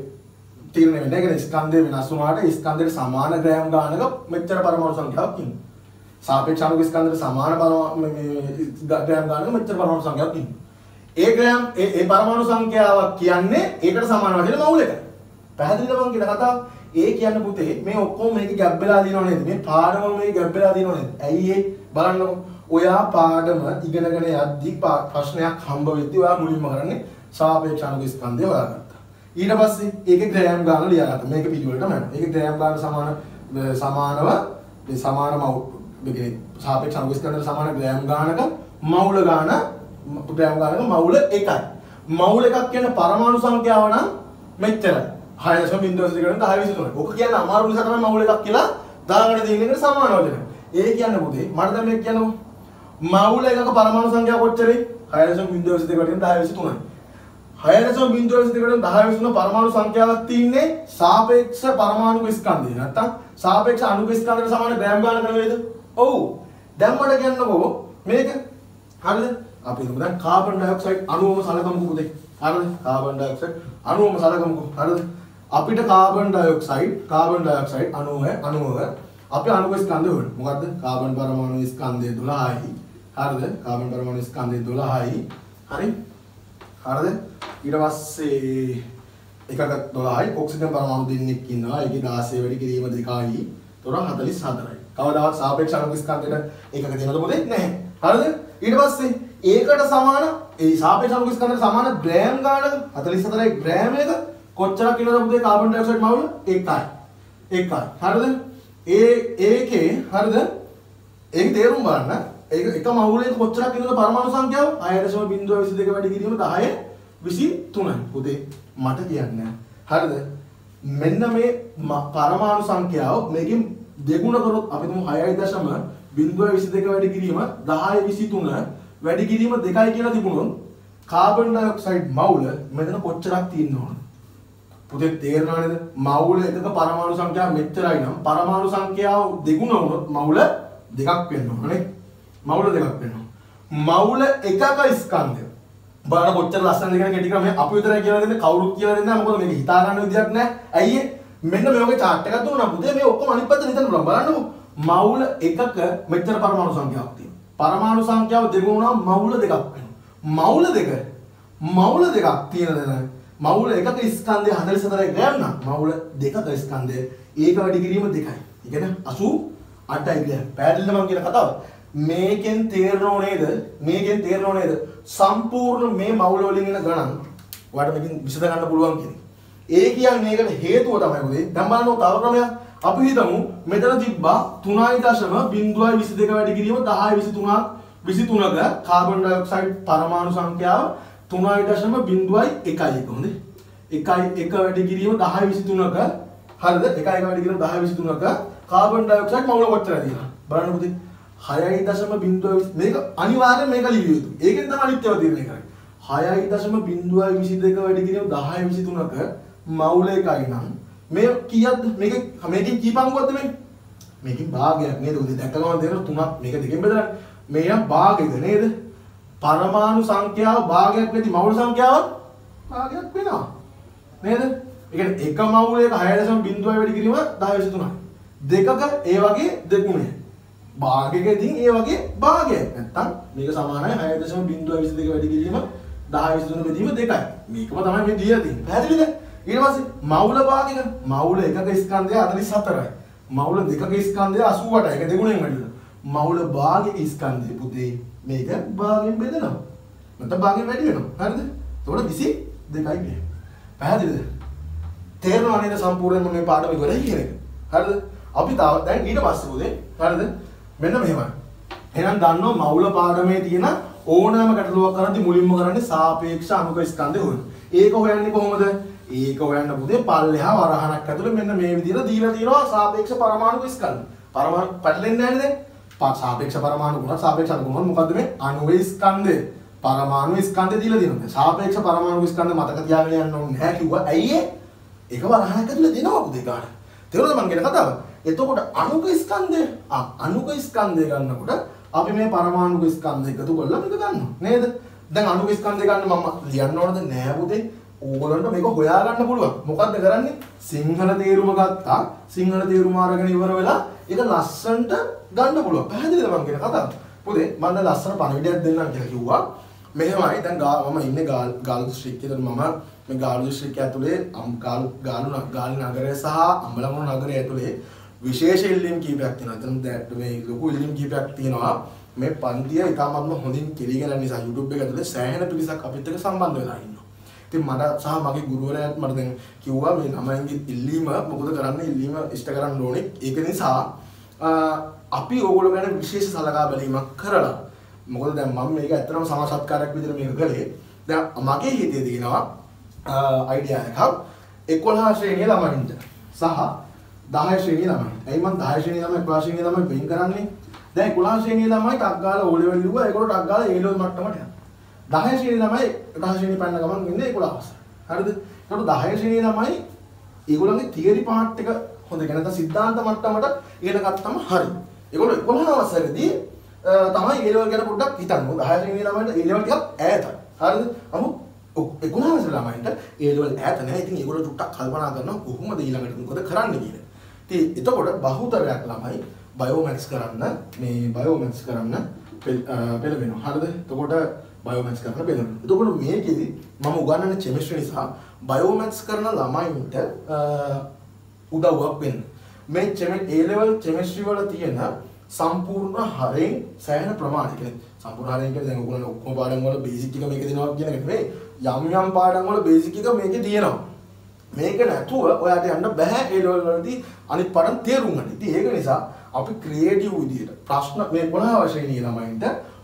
තීරණය වෙන්නේ. ඒ කියන්නේ ස්කන්ධය වෙනස් වුණාට ස්කන්ධයට සමාන ග්‍රෑම් ගානක මෙච්චර පරමාණු සංඛ්‍යාවක් ඉන්නවා. සාපේක්ෂ අණු ස්කන්ධයට සමාන පරමාණු මේ ග්‍රෑම් ගානක මෙච්චර පරමාණු සංඛ්‍යාවක් ඉන්නවා. ඒ ග්‍රෑම් ඒ ඒ පරමාණු සංඛ්‍යාවක් කියන්නේ ඒකට සමාන වශයෙන් මවුල එක. පැහැදිලිද මම කියන කතාව? ඒ කියන්නේ පුතේ මේ ඔක්කොම මේක ගැබ් වෙලා දිනව නේද? මේ පාඩම මේක ගැබ් වෙලා දිනව නේද? ඇයි ඒ බලන්නකො. ඔයා පාඩම ඉගෙනගෙන යද්දි ප්‍රශ්නයක් හම්බ වෙද්දි ඔයා මුලින්ම කරන්නේ සාපේක්ෂ අණු ස්කන්ධය හොයාගත්තා. ඊට පස්සේ ඒකේ ග්‍රෑම් ගාන ලියාගත්තා. මේක පිළිවෙලට නේද? ඒකේ ග්‍රෑම් ගාන සමාන සමානව මේ සමාන මවුල මේ සාපේක්ෂ අණු ස්කන්ධයට සමාන ග්‍රෑම් ගානක මවුල ගාන ග්‍රෑම් ගානක මවුල එකයි. මවුල එකක් කියන්නේ පරමාණු සංඛ්‍යාව නම් මෙච්චරයි. හය දශම බිංදුව විසි දෙක දහය විසි තුනයි. ඔක කියන්නේ අමාරු නිසා තමයි මවුල එකක් කියලා දාගෙන තියෙන එකට සමාන වචන. ඒ කියන්නේ පුතේ මට දැන් මේක කියනවා මවුල එකක පරමාණු සංඛ්‍යාව කොච්චරද? හය දශම බිංදුව විසි දෙක දහය විසි තුනයි. හය දශම බිංදුව විසි දෙක දහය විසි තුන පරමාණු සංඛ්‍යාවක් තියෙන්නේ සාපේක්ෂ පරමාණු ස්කන්ධය. නැත්තම් සාපේක්ෂ අණු ස්කන්ධයට සමාන ග්‍රෑම් ගානක නෙවෙයිද? ඔව්. දැන් මට කියන්නකෝ මේක හරිද? අපි හිතමු දැන් කාබන් ඩයොක්සයිඩ් අණුවම සලකමුකෝ පුතේ. හරිද? කාබන් ඩයොක්සයිඩ් අණුවම සලකමුකෝ. හරිද? අපිට කාබන් ඩයොක්සයිඩ් කාබන් ඩයොක්සයිඩ් අණුව අණුව අපි අණුක ස්කන්ධය හොයන. මොකද්ද? කාබන් පරමාණු ස්කන්ධය දොළහයි. හරිද? කාබන් පරමාණු ස්කන්ධය දොළහයි. හරි? හරිද? ඊට පස්සේ එකක දොළහයි ඔක්සිජන් පරමාණු දෙන්නෙක් ඉන්නවා. ඒකේ දාසය වැඩි කිරීම දෙකයි. තොරන් හතළිස් හතරයි. කවදාවත් සාපේක්ෂ අණුක ස්කන්ධයට එකක දෙනවද මොකද? නැහැ. හරිද? ඊට පස්සේ ඒකට සමාන ඒ සාපේක්ෂ අණුක ස්කන්ධයට සමාන ග්‍රෑම් ගානක හතළිස් හතරයි ග්‍රෑම් එක කොච්චරක් ඉන්නවද පුතේ කාබන් ඩයොක්සයිඩ් මවුල? එකයි. එකයි. හරිද? ඒ ඒකේ හරිද? ඒක තේරුම් බලන්න. ඒක එක මවුලයක කොච්චරක් ඉන්නවද පරමාණු සංඛ්‍යාව? හය දශම බිංදුව විසි දෙක වැඩි කිරීම දහය විසි තුනයි. පුතේ මට කියන්නේ. හරිද? මෙන්න මේ පරමාණු සංඛ්‍යාව මේකෙන් දෙගුණ කරොත් අපි තුමු හයයි දශම බිංදුව විසි දෙක වැඩි කිරීම දහය විසි තුන වැඩි කිරීම දෙකයි කියලා තිබුණොත් කාබන් ඩයොක්සයිඩ් මවුල මෙතන කොච්චරක් තියෙන්න ඕනද? පුතේ තේරෙනව නේද? මවුල එකක පරමාණු සංඛ්‍යාව මෙච්චරයි නම් පරමාණු සංඛ්‍යාව දෙගුණ වුණොත් මවුල දෙකක් වෙන්න ඕනේ. මවුල දෙකක් වෙනවා. මවුල එකක ස්කන්ධය. බලන්න කොච්චර ලස්සනද කියන කෙටි ක්‍රමය අපි විතරයි කියලා දෙන්නේ කවුරුත් කියලා දෙන්නේ නැහැ. මොකද මේක හිතා ගන්න විදියක් නැහැ. ඇයි මෙන්න මේ වගේ chart එකක් දුන්නා පුතේ මේ ඔක්කොම අනිත් පැත්තට හිතන්න බලන්න. බලන්නකො. මවුල එකක මෙච්චර පරමාණු සංඛ්‍යාවක් තියෙනවා. පරමාණු සංඛ්‍යාව දෙගුණ වුණාම මවුල දෙකක් වෙනවා. මවුල දෙක මවුල දෙකක් තියෙනද මවුල එකක ස්කන්ධය හතළිස් හතරයි ග්‍රෑම් නම් මවුල දෙකක ස්කන්ධය ඒක වැඩි කිරීම දෙකයි. ඒ කියන්නේ අසූ අටයි ග්‍රෑම්. පැහැදිලිද මම කියන කතාව? මේකෙන් තේරෙනව නේද? මේකෙන් තේරෙනව නේද? සම්පූර්ණ මේ මවුල වලින් එන ගණන් ඔයාලට මේකෙන් විසඳ ගන්න පුළුවන් කියන්නේ. ඒ කියන්නේ ඒකට හේතුව තමයි මොකද? දැන් බලන්න තව ක්‍රමයක්. අපි හිතමු මෙතන තිබ්බා තුනයි දශම බිංදුවයි විසි දෙක වැඩි කිරීම දහය විසි තුනක් විසි තුනක කාබන් ඩයොක්සයිඩ් පරමාණු සංඛ්‍යාව තුනයි දශම බිංදුවයි එකයි එක හොඳේ. එකයි එක වැඩි කිරීම දහය විසි තුනක හරිද? එකයි එක වැඩි කිරීම දහය විසි තුනක කාබන් ඩයොක්සයිඩ් මවුල කොච්චරද කියලා. බලන්න පුතේ. හයයි දශම බිංදුවයි මේක අනිවාර්යෙන් මේක ලිවිය යුතුයි. ඒකෙන් තමයි අනිත්‍යව තීරණය කරන්නේ. හයයි දශම බිංදුවයි විසි දෙක වැඩි කිරීම දහය විසි තුනක මවුල එකයි නම් මේ කීයක්ද? මේක මේකෙන් කී පංගුවක්ද මේ? මේකෙන් භාගයක් නේද? උදේ දැක්ක ගමන් දෙන තුනක් මේක දෙකෙන් බෙදලා මේ නම් භාගෙද නේද? පරමාණු සංඛ්‍යාව භාගයක් වෙති මවුල සංඛ්‍යාව භාගයක් වෙනවා. නේද? ඒ කියන්නේ එක මවුලයක හය දශම බිංදුවයි වැඩි කිරීම දහය විසි තුනයි. දෙකක ඒ වගේ දෙගුණයක්. භාගයකදී ඒ වගේ භාගයක්. නැත්තම් මේක සමානයි හය දශම බිංදුවයි විසි දෙක වැඩි කිරීම දහය විසි තුන බෙදීම දෙකයි. මේකම තමයි මේ දීලා තියෙන්නේ. පැහැදිලිද? ඊට පස්සේ මවුල භාගයක මවුල එකක ස්කන්ධය හතළිස් හතරයි. මවුල දෙකක ස්කන්ධය අසූ අටයි. ඒක දෙගුණෙන් වැඩි වෙනවා. මවුල භාගයක ස්කන්ධය පුතේ මේක භාගයෙන් බෙදෙනවා. නැත්නම් භාගයෙන් වැඩි වෙනවා. හරිද? එතකොට විසි දෙකයි කියන්නේ. පැහැදිලිද? තේරෙනව නේද සම්පූර්ණයෙන්ම මේ පාඩම ඉවරයි කියන එක. හරිද? අපි තාම දැන් ඊට පස්සේ පුතේ හරිද? මෙන්න මෙහෙමයි. එහෙනම් දන්නව මවුල පාඩමේ තියෙන ඕනෑම ගැටලුවක් කරද්දී මුලින්ම කරන්නේ සාපේක්ෂ අණුක ස්කන්ධය හොයන. ඒක හොයන්නේ කොහොමද? ඒක හොයන්න පුතේ පල්ලෙහා වරහණක් ඇතුළේ මෙන්න මේ විදිහට දීලා තියෙනවා සාපේක්ෂ පරමාණු ස්කන්ධ. පරමාණු පැටලෙන්නේ නැහැ නේද? සාපේක්ෂ පරමාණු ගුණ සාපේක්ෂ අණු ගුණ මොකද්ද මේ? අණුවේ ස්කන්ධය. පරමාණු ස්කන්ධය දීලා තියෙනවා. සාපේක්ෂ පරමාණු ස්කන්ධ මතක තියාගෙන යන්න ඕනේ නැහැ කිව්වා. ඇයි ඒ? ඒක වරහණක් ඇතුළේ දෙනවා පුතේ ගන්න. තේරුණාද මං කියන කතාව? එතකොට අණුක ස්කන්ධය ආ අණුක ස්කන්ධය ගන්නකොට අපි මේ පරමාණුක ස්කන්ධය එකතු කරලා මේක ගන්නවා නේද? දැන් අණුක ස්කන්ධය ගන්න මම ලියන්න ඕනද නෑ පුතේ. ඕගොල්ලන්ට මේක හොයා ගන්න පුළුවන්. මොකද්ද කරන්නේ? සිංහල තේරුම ගත්තා. සිංහල තේරුම අරගෙන ඉවර වෙලා ඒක ලස්සනට ගන්න පුළුවන්. පැහැදිලිද මං කියන කතාව? පුතේ මම දැන් ලස්සන පණිවිඩයක් දෙන්නම් කියලා කිව්වා. මෙහෙමයි දැන් මම ඉන්නේ ගාල්ල දිස්ත්‍රික්කයේ මම මේ ගාල්ල දිස්ත්‍රික්කය ඇතුලේ ගාල්ල ගාල්ල ගාල්ල නගරය සහ අම්බලන්ගොඩ නගරය ඇතුලේ විශේෂ ඉල්ලීම් කීපයක් තියෙනවා. එතන මේ ලොකු ඉල්ලීම් කීපයක් තියෙනවා. මේ පන්තිය ඉතාමත්ම හොඳින් කෙලිගෙන නිසා YouTube එක ඇතුලේ සෑහෙන පිරිසක් අපිත් එක්ක සම්බන්ධ වෙලා ඉන්නවා. ඉතින් මට සහ මගේ ගුරුවරයාත් මට දැන් කිව්වා මේ ළමයින්ගේ ඉල්ලීම මොකද කරන්නේ ඉල්ලීම ඉෂ්ට කරන්න ඕනේ. ඒක නිසා අපි ඕගොල්ලෝ ගැන විශේෂ සලකා බැලීමක් කරලා මොකද දැන් මම මේක ඇත්තටම සමාජ සත්කාරයක් විදිහට මේක කළේ. දැන් මගේ හිතේ තියෙනවා අයිඩියා එකක් එකොළහ ශ්‍රේණිය ළමයින්ට සහ දහ ශ්‍රේණිය ළමයින්ට. එයි මම දහ ශ්‍රේණිය ළමයි එකොළහ ශ්‍රේණිය ළමයි වෙන් කරන්නේ. දැන් එකොළහ ශ්‍රේණිය ළමයි ටක් ගාලා O level ලිව්වා. ඒගොල්ලෝ ටක් ගාලා A level මට්ටමට යනවා. දහ ශ්‍රේණිය ළමයි දහ ශ්‍රේණිය පන්න ගමන් ඉන්නේ එකොළහ අවසන්. හරිද? ඒකට දහ ශ්‍රේණිය ළමයි ඒගොල්ලන්ගේ තියරි පාර්ට් එක හොඳ ගැන නැත්නම් සිද්ධාන්ත මට්ටමට ඉගෙන ගත්තම හරි. ඒගොල්ලෝ එකොළහ අවසරේදී තමයි A level ගැන පොඩ්ඩක් හිතන්න. දහ ශ්‍රේණිය ළමයින්ට A level ටිකක් ඈතයි. හරිද? අමු එකොළහ අවසර ළමයින්ට A level ඈත නැහැ. ඉතින් ඒගොල්ලෝ ටුට්ටක් කල්පනා කරනවා කොහොමද ඊළඟට මොකද කරන්න කියලා. ඉතින් එතකොට බහුතරයක් ළමයි බයෝමැත්ස් කරන්න මේ බයෝමැත්ස් කරන්න පෙළඹෙනවා. හරිද? එතකොට බයෝමැත්ස් කරන්න පෙළඹෙනවා. එතකොට මේකෙදි මම උගන්වන්නේ කෙමිස්ට්‍රි නිසා බයෝමැත්ස් කරන ළමයින්ට උදව්වක් වෙන්න. මේ A level කෙමිස්ට්‍රි වල තියෙන සම්පූර්ණ හරෙන් සෑහෙන ප්‍රමාණයක් කියන්නේ සම්පූර්ණ හරෙන් කියන්නේ දැන් ඔයගොල්ලෝ ඔක්කොම පාඩම් වල බේසික් එක මේක දෙනවා කියන එක නෙවෙයි. යම් යම් පාඩම් වල බේසික් එක මේකේ තියෙනවා. මේක නැතුව ඔයාට යන්න බෑ A level වලදී අනිත් පාඩම් තේරුම් ගන්න. ඉතින් ඒක නිසා අපි ක්‍රියේටිව් විදියට ප්‍රශ්න මේ පොළොව ශ්‍රේණියේ ළමයින්ට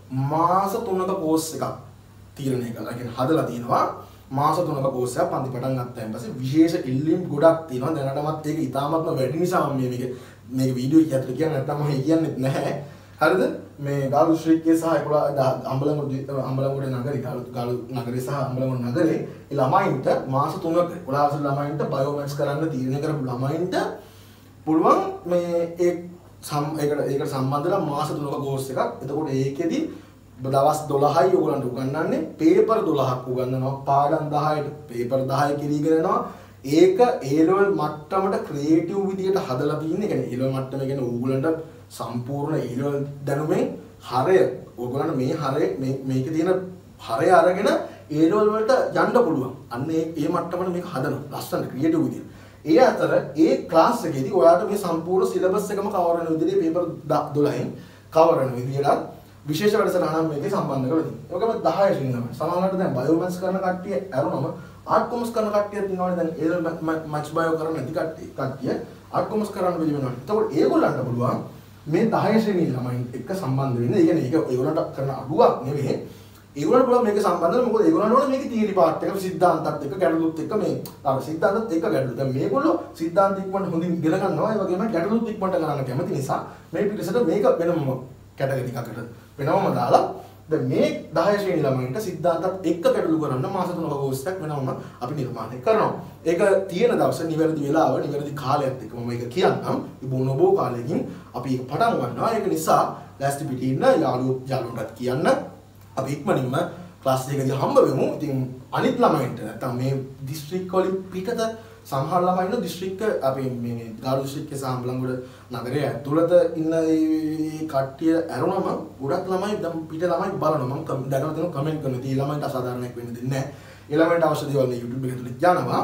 මාස තුනක කෝස් එකක් තීරණය කළා. කියන්නේ හදලා තිනවා මාස තුනක කෝස් එකක් පන්ති පටන් ගත්තාන් පස්සේ විශේෂ ඉල්ලීම් ගොඩක් තියෙනවා. දැනටමත් ඒක ඉතාමත්ම වැඩි නිසා මම මේක මේක වීඩියෝ එකක් ඇතුලේ කියන්නේ නැත්තම් මම කියන්නෙත් නැහැ. හරිද? මේ ගාල්ල දිස්ත්‍රික්කයේ සහ එකොළහ අම්බලන්ගොඩ අම්බලන්ගොඩ නගරේ ගාල්ල නගරේ සහ අම්බලන්ගොඩ නගරේ ඒ ළමයින්ට මාස තුනක එකොළහ අවසර ළමයින්ට බයෝමැත්ස් කරන්න තීරණය කරපු ළමයින්ට පුළුවන් මේ ඒ සම් ඒකට ඒකට සම්බන්ධලා මාස තුනක කෝස් එකක්. එතකොට ඒකෙදි දවස් දොළහයි ඔයගොල්ලන්ට උගන්වන්නේ පේපර් දොළහක් උගන්වනවා. පාඩම් දහයට පේපර් දහය කිරීගෙන යනවා. ඒක A level මට්ටමට ක්‍රියේටිව් විදියට හදලා තියෙන්නේ. කියන්නේ A level මට්ටම කියන්නේ ඕගොල්ලන්ට සම්පූර්ණ A level දැනුමෙන් හරය ඕගොල්ලන්ට මේ හරය මේ මේකේ තියෙන හරය අරගෙන A level වලට යන්න පුළුවන්. අන්න ඒ ඒ මට්ටමට මේක හදනවා. ලස්සන ක්‍රියේටිව් විදියට. ඒ අතර ඒ ක්ලාස් එකේදී ඔයාලට මේ සම්පූර්ණ සිලබස් එකම කවර් වෙන විදිහට පේපර් දොළහෙන් කවර් වෙන විදිහට විශේෂ වැඩසටහනක් මේකේ සම්බන්ධ කරලා තියෙනවා. ඒකම දහය ශ්‍රේණිය තමයි. සමහරවිට දැන් බයෝමැත්ස් කරන කට්ටිය ඇරුණම ආර්ට් කොමර්ස් කරන කට්ටියක් ඉන්නවනේ දැන් ඒ මැච් බයෝ කරන නැති කට්ටිය කට්ටිය ආර්ට් කොමර්ස් කරන්න බැරි වෙනවා. ඒතකොට ඒගොල්ලන්ට පුළුවන් මේ දහය ශ්‍රේණිය ළමයින් එක්ක සම්බන්ධ වෙන්න. ඒ කියන්නේ ඒක ඒගොල්ලන්ට කරන අඩුවක් නෙවෙයි. ඒගොල්ලන්ට පුළුවන් මේක සම්බන්ධ වෙන්න. මොකද ඒගොල්ලන්ට ඕනේ මේකේ තියරි පාර්ට් එක සිද්ධාන්තත් එක්ක ගැටලුත් එක්ක මේ අර සිද්ධාන්තත් එක්ක ගැටලු. දැන් මේගොල්ලෝ සිද්ධාන්ත ඉක්මනට හොඳින් ඉගෙන ගන්නවා. ඒ වගේම ගැටලුත් ඉක්මනට ගන්න කැමති නිසා මේ පිටසට මේක වෙනම කැටගරි එකකට වෙනවම දාලා දැන් මේ දහය ශ්‍රේණි ළමයින්ට සිද්ධාන්තත් එක්ක ගැටලු කරන්න මාස තුනක කෝස් එකක් වෙනවම අපි නිර්මාණය කරනවා. ඒක තියෙන දවස නිවැරදි වෙලාව නිවැරදි කාලයත් එක්ක මම මේක කියන්නම්. ඉබෝ නොබෝ කාලෙකින් අපි ඒක පටන් ගන්නවා. ඒක නිසා ලෑස්ති පිටින් ඉන්න යාළුවෝ යාළුවන්ටත් කියන්න අපි ඉක්මනින්ම ක්ලාස් එකකදී හම්බ වෙමු. ඉතින් අනිත් ළමයින්ට නැත්තම් මේ දිස්ත්‍රික් වලින් පිටත සමහර ළමයි ඉන්න දිස්ත්‍රික්ක අපි මේ ගාල්ල දිස්ත්‍රික්කේ සහ අම්බලන්ගොඩ නගරයේ ඇතුළත ඉන්න ඒ කට්ටිය ඇරුණම ගොඩක් ළමයි දැන් පිට ළමයි බලනවා. මම දැනගෙන තියෙන කමෙන්ට් කරනවා. ඉතින් ළමයින්ට අසාධාරණයක් වෙන්න දෙන්නේ නැහැ. ඒ ළමයින්ට අවශ්‍ය දේවල් මේ YouTube එක ඇතුළේ යනවා.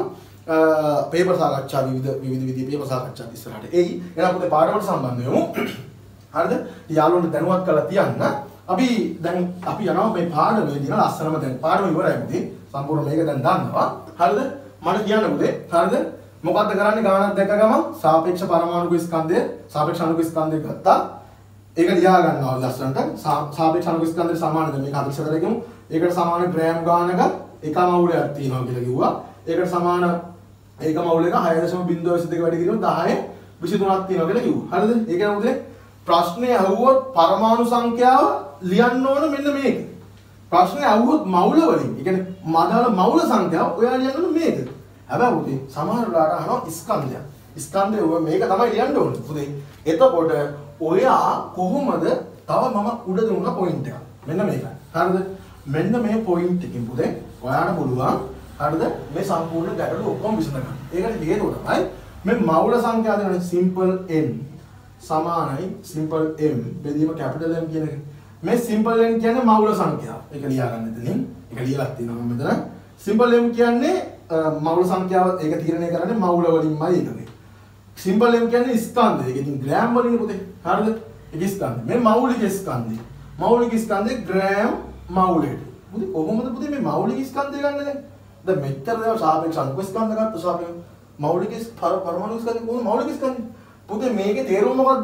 පේපර් සාකච්ඡා විවිධ විවිධ විදිහේ පේපර් සාකච්ඡා ඉස්සරහට එයි. එහෙනම් අපේ පාඩමට සම්බන්ධ වෙමු. හරිද? යාළුවන්ට දැනුවත් කරලා තියන්න. අපි දැන් අපි යනවා මේ පාඩමේ දින ලස්සනම දැන් පාඩම ඉවරයි මුදී. සම්පූර්ණ මේක දැන් දන්නවා. හරිද? මට කියන්න පුතේ. හරිද? මොකද්ද කරන්නේ ගානක් දැක්ක ගමන් සාපේක්ෂ පරමාණුක ස්කන්ධය සාපේක්ෂ අණුක ස්කන්ධය ගත්තා. ඒක ලියා ගන්නවා ලස්සනට. සාපේක්ෂ අණුක ස්කන්ධයට සමානද මේක හතලිස් හතර කියමු. ඒකට සමාන ග්‍රෑම් ගානක එක මවුලයක් තියෙනවා කියලා කිව්වා. ඒකට සමාන ඒක මවුල එක හය දශම බිංදුව විසි දෙක වැඩි කිරීම දහය විසි තුනක් තියෙනවා කියලා කිව්වා. හරිද? ඒ කියන්නේ පුතේ ප්‍රශ්නේ අහුවොත් පරමාණු සංඛ්‍යාව ලියන්න ඕන මෙන්න මේක. ප්‍රශ්නේ අහුවොත් මවුල වලින්. ඒ කියන්නේ මදාල මවුල සංඛ්‍යාව ඔයා ලියන්න ඕන මේක. හැබැයි පුතේ සමහර වෙලාවට අහනවා ස්කන්ධයක්. ස්කන්ධය ඔය මේක තමයි ලියන්න ඕනේ පුතේ. එතකොට ඔයා කොහොමද තව මම උඩ දුන්න පොයින්ට් එක. මෙන්න මේක. හරිද? මෙන්න මේ පොයින්ට් එකකින් පුතේ ඔයාට පුළුවන් හරිද මේ සම්පූර්ණ ගැටලුව ඔක්කොම විසඳ ගන්න. ඒකට හේතුව තමයි මේ මවුල සංඛ්‍යා දෙන සිම්පල් n සමානයි සිම්පල් m බෙදීම කැපිටල් M කියන එක. මේ සිම්පල් n කියන්නේ මවුල සංඛ්‍යාව. ඒක ලියා ගන්න එතනින්. ඒක ලියලා තියෙනවා මම මෙතන. සිම්පල් m කියන්නේ මවුල සංඛ්‍යාව ඒක තීරණය කරන්නේ මවුල වලින්මයි ඒකනේ. සිම්පල් m කියන්නේ ස්කන්ධය. ඒක ඉතින් ග්‍රෑම් වලින් පුතේ. හරිද? ඒක ස්කන්ධය. මේ මෞලික ස්කන්ධය. මෞලික ස්කන්ධේ ග්‍රෑම් මවුලෙට. පුතේ කොහොමද පුතේ මේ මෞලික ස්කන්ධය ගන්න දැන්? දැන් මෙච්චර දේවල් සාපේක්ෂ අනුක ස්කන්ධ ගත්ත සාපේක්ෂ මෞලික පරමාණු ස්කන්ධ කොහොමද මෞලික ස්කන්ධය? පුතේ මේකේ තේරුම මොකද්ද?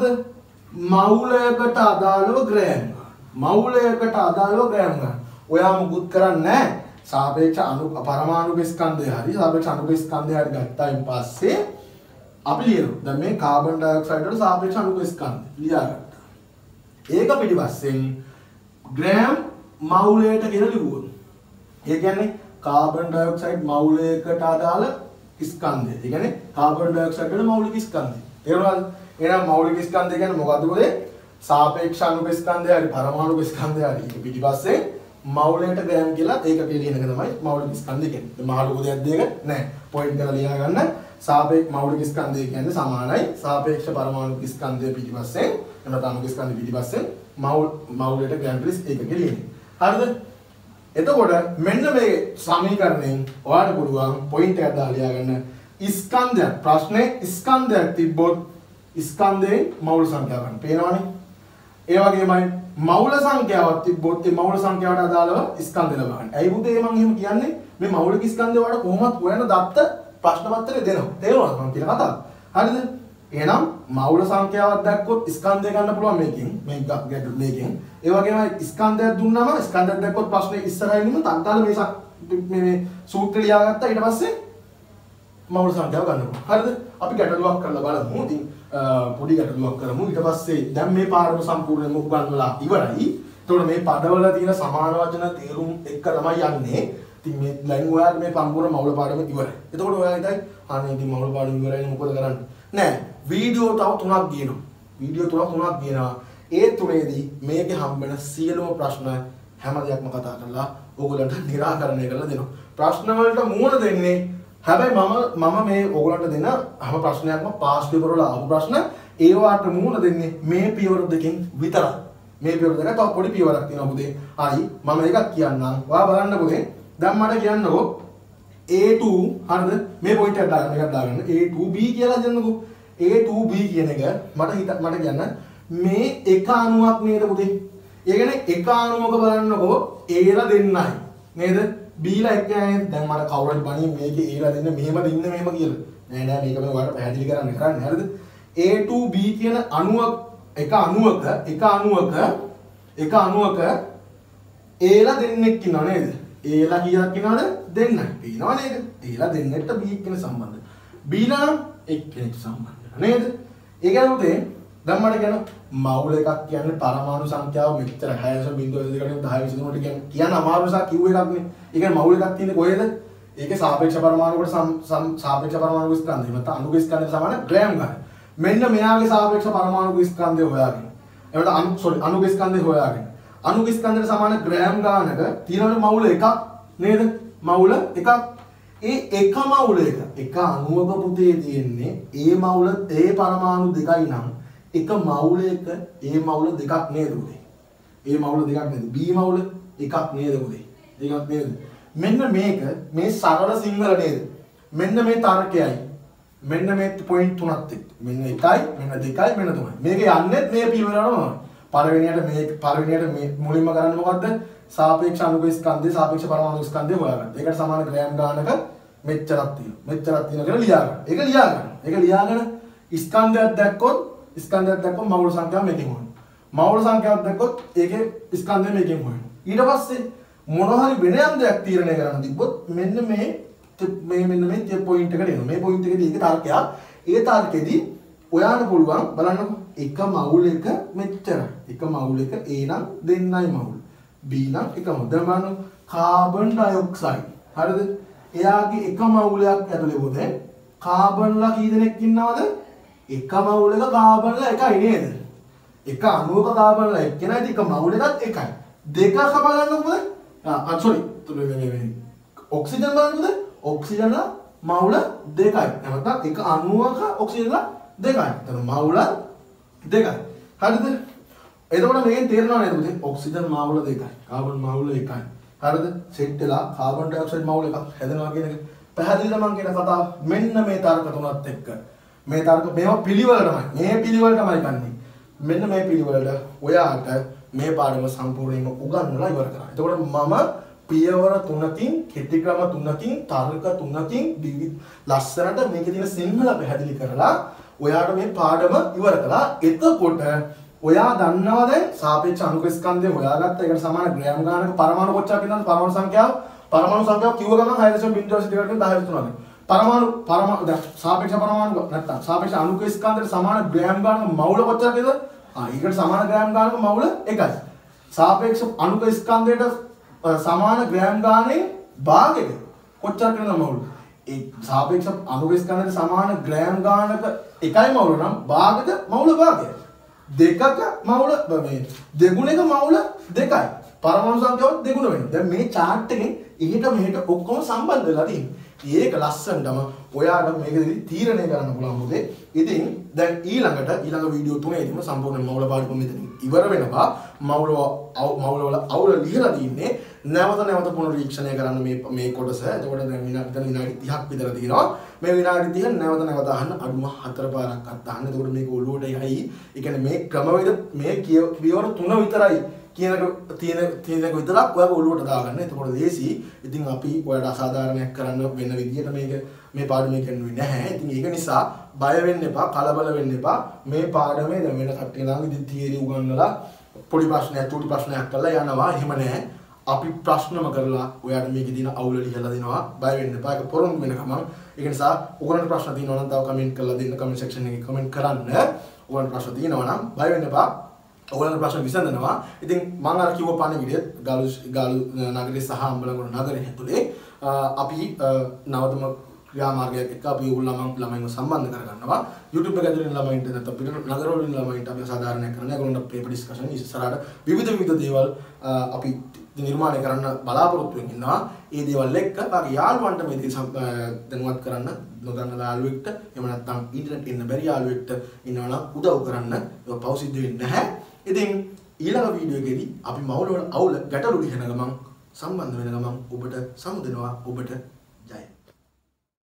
මවුලයකට අදාළව ග්‍රෑම් ගන්න. මවුලයකට අදාළව ග්‍රෑම් ගන්න. ඔයා මුකුත් කරන්නේ නැහැ. සාපේක්ෂ අණු පරමාණුක ස්කන්ධය හරි සාපේක්ෂ අණුක ස්කන්ධය හරි ගත්තායින් පස්සේ අපි ලියනවා. දැන් මේ කාබන් ඩයොක්සයිඩ් වල සාපේක්ෂ අණුක ස්කන්ධය ලියාගත්තා. ඒක පිටිපස්සෙන් ග්‍රෑම් මවුලයට කියලා ලිව්වොත්. ඒ කියන්නේ කාබන් ඩයොක්සයිඩ් මවුලයකට අදාළ ස්කන්ධය. ඒ කියන්නේ කාබන් ඩයොක්සයිඩ් වල මෞලික ස්කන්ධය. තේරුණාද? එහෙනම් මෞලික ස්කන්ධය කියන්නේ මොකද්ද පොතේ? සාපේක්ෂ අණුක ස්කන්ධය හරි පරමාණුක ස්කන්ධය හරි. ඒක පිටිපස්සේ මවුලයට ග්‍රෑම් කියලා ඒකට ලියන එක තමයි මෞලික ස්කන්ධය කියන්නේ. මහලු පොතයක් දෙක නෑ. පොයින්ට් කරලා ලියා ගන්න. සාපේක්ෂ මෞලික ස්කන්ධය කියන්නේ සමානයි සාපේක්ෂ පරමාණුක ස්කන්ධය පිටිපස්සේ එතන අණුක ස්කන්ධය පිටිපස්සේ මවුල් මවුලයට ග්‍රෑම් කියලා ඒකක ලියන්නේ. හරිද? එතකොට මෙන්න මේ සමීකරණයෙන් ඔයාලට පුළුවන් පොයින්ට් එකක් දාලා ලියා ගන්න. ස්කන්ධයක් ප්‍රශ්නේ ස්කන්ධයක් තිබ්බොත් ස්කන්ධයේ මවුල සංඛ්‍යාව ගන්න. පේනවනේ? ඒ වගේමයි මවුල සංඛ්‍යාවක් තිබ්බොත් ඒ මවුල සංඛ්‍යාවට අදාළව ස්කන්ධ ලබා ගන්න. ඇයි පුතේ මම එහෙම කියන්නේ? මේ මවුලික ස්කන්ධය වල කොහොමද හොයන දත්ත ප්‍රශ්න පත්‍රය දෙනවා. තේරුණාද මම කියන කතාව? හරිද? එහෙනම් මවුල සංඛ්‍යාවක් දැක්කොත් ස්කන්ධය ගන්න පුළුවන් මේකෙන්. මේ ගැටු මේකෙන්. ඒ වගේම ස්කන්ධයක් දුන්නාම ස්කන්ධයක් දැක්කොත් ප්‍රශ්නේ ඉස්සරහින්ම තත්කාල මේ මේ සූත්‍රය ලියාගත්තා. ඊට පස්සේ මවුල සංඛ්‍යාව ගන්න පුළුවන්. හරිද? අපි ගැටලුවක් කරලා බලමු. ඉතින් පොඩි ගැටලුවක් කරමු. ඊට පස්සේ දැන් මේ පාඩම සම්පූර්ණයෙන්ම උගන්වලා ඉවරයි. එතකොට මේ පදවල තියෙන සමාන වචන තේරුම් එක්ක තමයි යන්නේ. ඉතින් මේ ලයින් ඔයාලා මේ සම්පූර්ණ මවුල පාඩම ඉවරයි. එතකොට ඔයාලා හිතයි අනේ ඉතින් මවුල පාඩම ඉවරයි මොකද කරන්නේ? නෑ. වීඩියෝ තව තුනක් ගියනවා. වීඩියෝ තුනක් තුනක් ගියනවා. ඒ තුනේදී මේකේ හම්බෙන සියලුම ප්‍රශ්න හැම දෙයක්ම කතා කරලා ඕගොල්ලන්ට निराකරණය කරලා දෙනවා. ප්‍රශ්න වලට මුහුණ දෙන්නේ හැබැයි මම මම මේ ඕගොල්ලන්ට දෙන හැම ප්‍රශ්නයක්ම පාස් පේපර් වල ආපු ප්‍රශ්න ඒවට මුහුණ දෙන්නේ මේ පියවර දෙකෙන් විතරයි. මේ පියවර දෙක තව පොඩි පියවරක් තියෙනවා පුතේ. හරි මම එකක් කියන්නම්. ඔයා බලන්න පුතේ. දැන් මට කියන්නකෝ A two හරිද? මේ පොයින්ට් එක දාගන්න එකක් දාගන්න. A two B කියලා දෙන්නකෝ. A two B කියන එක මට හිත මට කියන්න මේ එක අණුවක් නේද පුතේ? ඒ කියන්නේ එක අණුවක බලන්නකෝ A ලා දෙන්නයි නේද? B ලා එක නේද? දැන් මට කවුරුත් බණින් මේකේ A ලා දෙන්න මෙහෙම දෙන්න මෙහෙම කියලා. නෑ නෑ මේක මම ඔයාලට පැහැදිලි කරන්න කරන්නේ හරිද? A two B කියන අණුවක් එක අණුවක එක අණුවක එක අණුවක A ලා දෙන්නෙක් ඉන්නව නේද? A ලා කීයක් ඉන්නවද? දෙන්නයි. පේනව නේද? A ලා දෙන්නෙක්ට B එක්කෙනෙක් සම්බන්ධ. B ලා නම් එක්කෙනෙක් සම්බන්ධ නේද? ඒ කියන්නේ දැන් මට කියන මවුල එකක් කියන්නේ පරමාණු සංඛ්‍යාව මෙච්චර හය දශම බිංදුව දෙකකින් දහ විසි තුනට කියන කියන අමාරු නිසා කිව්ව එකක් නේ. ඒ කියන්නේ මවුල එකක් තියෙන්නේ කොහෙද? ඒකේ සාපේක්ෂ පරමාණුකට සාපේක්ෂ පරමාණු ස්කන්ධය මත අණුක ස්කන්ධය සමාන ග්‍රෑම් ගන්න. මෙන්න මෙයාගේ සාපේක්ෂ පරමාණු ස්කන්ධය හොයාගෙන. එතකොට අණු සෝරි අණුක ස්කන්ධය හොයාගෙන. අණුක ස්කන්ධයට සමාන ග්‍රෑම් ගානක තියෙනවනේ මවුල එකක් නේද? මවුල එකක්. ඒ එක මවුල එක එක අණුවක පුතේ තියෙන්නේ ඒ මවුල ඒ පරමාණු දෙකයි නම් එක මවුලයක ඒ මවුල දෙකක් නේද උදේ. ඒ මවුල දෙකක් නේද. B මවුල එකක් නේද උදේ. එකක් නේද. මෙන්න මේක මේ සරල සිංහල නේද. මෙන්න මේ තර්කයයි. මෙන්න මේ පොයින්ට් තුනක් එක්ක. මෙන්න එකයි, මෙන්න දෙකයි, මෙන්න තුනයි. මේක යන්නේ මේ පියවරවලම. පළවෙනියට මේ පළවෙනියට මේ මුලින්ම කරන්නේ මොකද්ද? සාපේක්ෂ අණුක ස්කන්ධය සාපේක්ෂ පරමාණු ස්කන්ධය හොයාගන්න. ඒකට සමාන ග්‍රෑම් ගානක මෙච්චරක් තියෙනවා. මෙච්චරක් තියෙනවා කියලා ලියා ගන්න. ඒක ලියා ගන්න. ඒක ලියාගෙන ස්කන්ධයක් දැක්කොත් ස්කන්ධයක් දැක්කොත් මවුල සංඛ්‍යාව මේකෙන් හොයන්න. මවුල සංඛ්‍යාවක් දැක්කොත් ඒකේ ස්කන්ධය මේකෙන් හොයන්න. ඊට පස්සේ මොන හරි වෙන යම් දෙයක් තීරණය කරන්න තිබ්බොත් මෙන්න මේ මේ මෙන්න මේ පොයින්ට් එකට එනවා. මේ පොයින්ට් එකේදී ඒක තර්කයක්. ඒ තර්කෙදී ඔයාලට පුළුවන් බලන්නකො එක මවුල එක මෙච්චරයි. එක මවුල එක A නම් දෙන්නයි මවුල. B නම් එකම. දැන් බලන්න කාබන් ඩයොක්සයිඩ්. හරිද? එයාගේ එක මවුලයක් ඇතුලේ පොතේ කාබන්ලා කී දෙනෙක් ඉන්නවද? එක මවුලක කාබන්ලා එකයි නේද? එක අණුවක කාබන්ලා එක්කෙනා ඉතින් එක මවුලකත් එකයි. දෙක කපගන්නකොද? ආ sorry. ඔක්සිජන් බලන්නකොද? ඔක්සිජන් මවුල දෙකයි. නැත්නම් එක අණුවක ඔක්සිජන් දෙකයි. එතන මවුල දෙකයි. හරිද? එතකොට මේකෙන් තේරෙනව නේද පුතේ? ඔක්සිජන් මවුල දෙකයි. කාබන් මවුල එකයි. හරිද? සෙට් වෙලා කාබන් ඩයොක්සයිඩ් මවුල එකක් හැදෙනවා කියන එක පැහැදිලිද මම කියන කතාව? මෙන්න මේ තර්ක තුනත් එක්ක. මේ තර්ක මේවා පිළිවෙල තමයි. මේ පිළිවෙල තමයි ගන්නෙ. මෙන්න මේ පිළිවෙලට ඔයාට මේ පාඩම සම්පූර්ණයෙන්ම උගන්වලා ඉවර කරන්න. එතකොට මම පියවර තුනකින්, කෙටි ක්‍රම තුනකින්, තර්ක තුනකින් ලස්සනට මේකේ තියෙන සිංහල පැහැදිලි කරලා ඔයාට මේ පාඩම ඉවර කළා. එතකොට ඔයා දන්නවා දැන් සාපේක්ෂ අණුක ස්කන්ධය හොයාගත්ත එකට සමාන ග්‍රෑම් ගානක පරමාණු කොච්චරක් ඉන්නවද? පරමාණු සංඛ්‍යාව පරමාණු සංඛ්‍යාව කිව්ව ගමන් හය දශමික පනස් දෙකකට දහ විස්තුනවාද? පරමාණු පරමාණු දැන් සාපේක්ෂ පරමාණු නැත්තම් සාපේක්ෂ අණුක ස්කන්ධයට සමාන ග්‍රෑම් ගානක මවුල කොච්චරද? ආ ඒකට සමාන ග්‍රෑම් ගානක මවුල එකයි. සාපේක්ෂ අණුක ස්කන්ධයට සමාන ග්‍රෑම් ගානේ භාගයක කොච්චරද වෙනද මවුල? ඒ සාපේක්ෂ අණුක ස්කන්ධයට සමාන ග්‍රෑම් ගානක එකයි මවුල නම් භාගක මවුල භාගය. දෙකක මවුල මේ දෙගුණයක මවුල දෙකයි. පරමාණු සංඛ්‍යාව දෙගුණ වෙනවා. දැන් මේ chart එකෙන් එහෙට මෙහෙට ඔක්කොම සම්බන්ධ වෙලා තියෙනවා. ඒක ලස්සනටම ඔයාලා මේකෙදි තීරණය කරන්න පුළුවන් මොකද? ඉතින් දැන් ඊළඟට ඊළඟ වීඩියෝ තුනේදීම සම්පූර්ණ මවුල පාඩම මෙතන ඉවර වෙනවා. මවුල මවුල වල අවුල ලියලා තින්නේ නැවත නැවත පුනරීක්ෂණය කරන්න මේ මේ කොටස. එතකොට දැන් විනාඩි විනාඩි තිහක් විතර තියෙනවා. මේ විනාඩි තිහ නැවත නැවත අහන්න අඩුම හතර පාරක් අහන්න. එතකොට මේක ඔළුවට යයි. ඒ කියන්නේ මේ ක්‍රමවේද මේ පියවර තුන විතරයි කියන තියෙන තියෙනක විතරක් ඔයාලා ඔළුවට දාගන්න. එතකොට ලේසි. ඉතින් අපි ඔයාලට අසාධාරණයක් කරන්න වෙන විදියට මේක මේ පාඩමේ කරන්නේ නැහැ. ඉතින් ඒක නිසා බය වෙන්න එපා, කලබල වෙන්න එපා. මේ පාඩමේ දැන් වෙන කට්ටිය නම් ඉතින් තියරි උගන්වලා පොඩි ප්‍රශ්නයක්, චූටි ප්‍රශ්නයක් කරලා යනවා. එහෙම නැහැ. අපි ප්‍රශ්නම කරලා ඔයාලට මේකේ තියෙන අවුල ලියලා දෙනවා. බය වෙන්න එපා. ඒක පොරොන්දු වෙන ගමන්. ඒක නිසා ඔයගොල්ලන්ට ප්‍රශ්න තියෙනවා නම් තව කමෙන්ට් කරලා දෙන්න. කමෙන්ට් සෙක්ෂන් එකේ කමෙන්ට් කරන්න. ඔයගොල්ලන්ට ප්‍රශ්න තියෙනවා නම් බය වෙන්න එපා. ඔයගොල්ලන්ට ප්‍රශ්න විසඳනවා. ඉතින් මම අර කිව්ව පණිවිඩය ගාලු ගාලු නගරේ සහ අම්බලන්ගොඩ නගරේ ඇතුලේ අපි නවතම ක්‍රියාමාර්ගයක් එක්ක අපි ඔයගොල්ලෝ ළමයින්ව සම්බන්ධ කරගන්නවා. YouTube එක ඇතුලේ ළමයින්ට නැත්නම් පිට නගරවලින් ළමයින්ට අපි සාධාරණයක් කරනවා. ඒගොල්ලන්ට පේපර් ඩිස්කෂන් ඉස්සරහට විවිධ විවිධ දේවල් අපි නිර්මාණය කරන්න බලාපොරොත්තු වෙමින් ඉන්නවා. ඒ දේවල් එක්ක අපි යාළුවන්ට මේ දේ දැනුවත් කරන්න නොදන්න යාළුවෙක්ට එහෙම නැත්නම් ඉන්ටර්නෙට් ඉන්න බැරි යාළුවෙක්ට ඉන්නවනම් උදව් කරන්න. ඒක පව් සිද්ධ වෙන්නේ නැහැ. ඉතින් ඊළඟ වීඩියෝ එකේදී අපි මවුල වල අවුල ගැටලු ලියන ගමන් සම්බන්ධ වෙන ගමන් ඔබට සමුදෙනවා. ඔබට